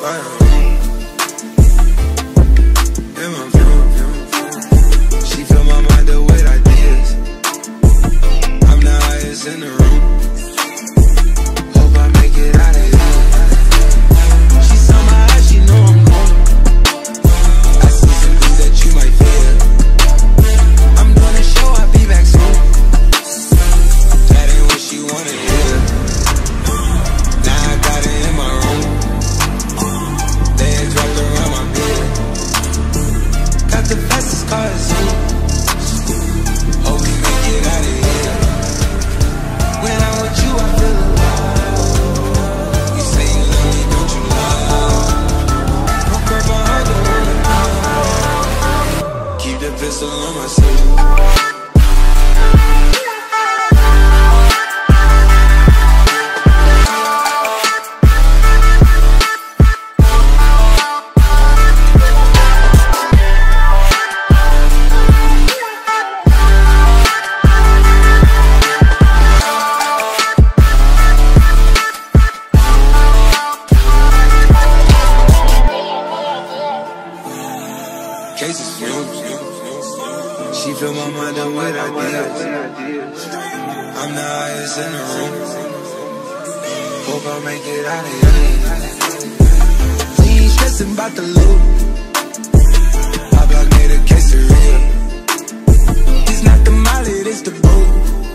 by the room. In my room. She fill my mind up with ideas. I'm the highest in the room. Hope I make it out of here. She saw my eyes, she know I'm gone. I see some things that you might fear. I'm doing a show, I'll be back soon. That ain't what she wanted to hear. Now I got it in my room. Legs wrapped around my bed. Got the fastest car at Zoom. Hope we make it out of here. When I'm with you, I feel alive. You say you love me, don't you lie? Don't grab my heart, don't wanna know. Keep the pistol on my sleeve. Cases fumes. She fill my mind up with ideas. I'm the highest in the room. Hope I make it out of here. We ain't stressing about the loot. My block made a quesadilla. It's not the molly, it's the boot.